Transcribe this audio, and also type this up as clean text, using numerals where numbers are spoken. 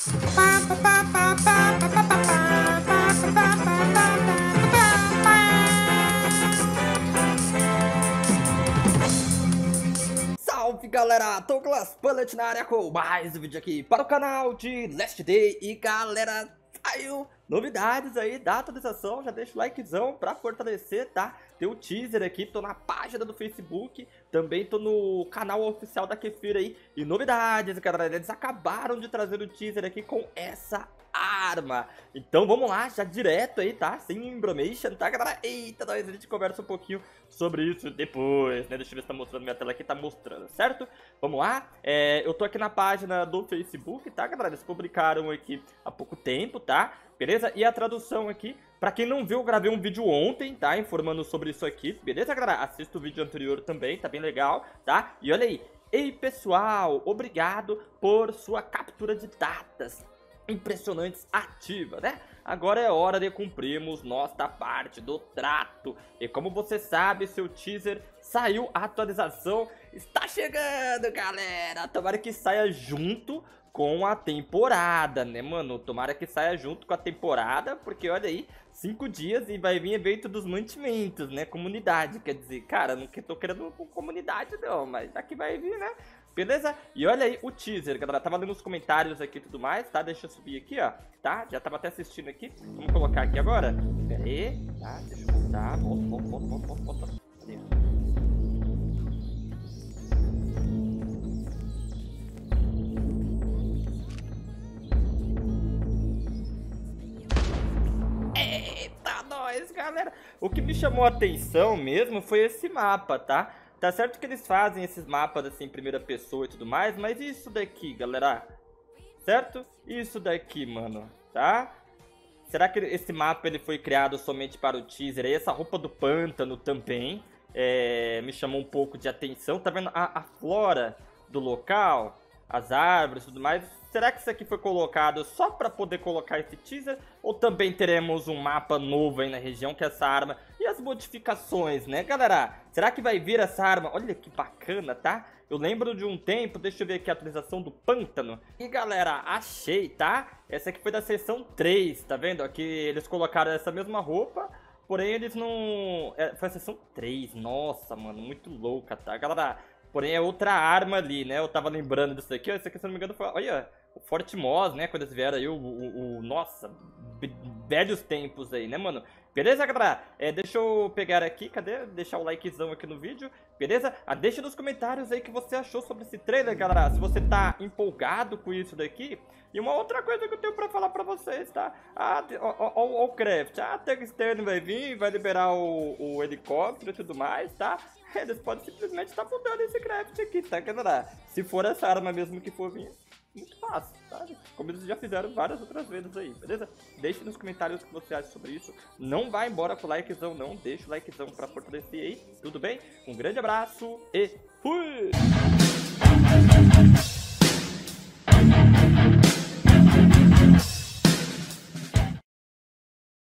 Salve galera, Douglas Bullet na área com mais um vídeo aqui para o canal de Last Day. E galera, saiu novidades aí da atualização, já deixa o likezão pra fortalecer, tá? Tem o teaser aqui, tô na página do Facebook, também tô no canal oficial da Kefir aí. E novidades, galera, eles acabaram de trazer o teaser aqui com essa arma. Então vamos lá, já direto aí, tá? Sem embromation, tá, galera? Eita, nós a gente conversa um pouquinho sobre isso depois, né? Deixa eu ver se tá mostrando minha tela aqui, tá mostrando, certo? Vamos lá, eu tô aqui na página do Facebook, tá, galera? Eles publicaram aqui há pouco tempo, tá? Beleza? E a tradução aqui, pra quem não viu, eu gravei um vídeo ontem, tá? Informando sobre isso aqui, beleza, galera? Assista o vídeo anterior também, tá bem legal, tá? E olha aí, ei pessoal, obrigado por sua captura de datas impressionantes ativa, né? Agora é hora de cumprirmos nossa parte do trato. E como você sabe, seu teaser saiu, a atualização está chegando, galera. Tomara que saia junto com a temporada, né, mano? Tomara que saia junto com a temporada, porque olha aí, 5 dias e vai vir evento dos mantimentos, né? Comunidade, quer dizer, cara, não tô querendo com comunidade não, mas aqui vai vir, né? Beleza? E olha aí o teaser, galera, tava lendo nos comentários aqui e tudo mais, tá? Deixa eu subir aqui, ó, tá? Já tava até assistindo aqui, vamos colocar aqui agora. Pera aí, tá? Deixa eu voltar, volta. Ali, ó. Eita, nós, galera! O que me chamou a atenção mesmo foi esse mapa, tá? Tá certo que eles fazem esses mapas assim em primeira pessoa e tudo mais, mas isso daqui, galera? Certo? Isso daqui, mano, tá? Será que esse mapa ele foi criado somente para o teaser? E essa roupa do pântano também me chamou um pouco de atenção. Tá vendo a flora do local? As árvores e tudo mais. Será que isso aqui foi colocado só para poder colocar esse teaser? Ou também teremos um mapa novo aí na região, que é essa arma? E as modificações, né, galera? Será que vai vir essa arma? Olha que bacana, tá? Eu lembro de um tempo, deixa eu ver aqui a atualização do pântano. E galera, achei, tá? Essa aqui foi da seção 3, tá vendo? Aqui eles colocaram essa mesma roupa, porém eles não... foi a seção 3, nossa, mano, muito louca, tá? Galera, porém é outra arma ali, né? Eu tava lembrando disso aqui, ó. Isso aqui, se não me engano, foi... Olha, o Forte Moss, né? Quando eles vieram aí, nossa, velhos tempos aí, né, mano? Beleza, galera? Deixa eu pegar aqui, cadê? Deixar o likezão aqui no vídeo, beleza? Deixa nos comentários aí o que você achou sobre esse trailer, galera. Se você tá empolgado com isso daqui. E uma outra coisa que eu tenho pra falar pra vocês, tá? Ó o Craft, a Tungsten vai vir, vai liberar o helicóptero e tudo mais, tá? Eles podem simplesmente estar mudando esse craft aqui, tá, galera? Se for essa arma mesmo que for vir, muito fácil, tá? Como eles já fizeram várias outras vezes aí, beleza? Deixe nos comentários o que você acha sobre isso. Não vai embora com o likezão, não. Deixa o likezão pra fortalecer aí, tudo bem? Um grande abraço e fui!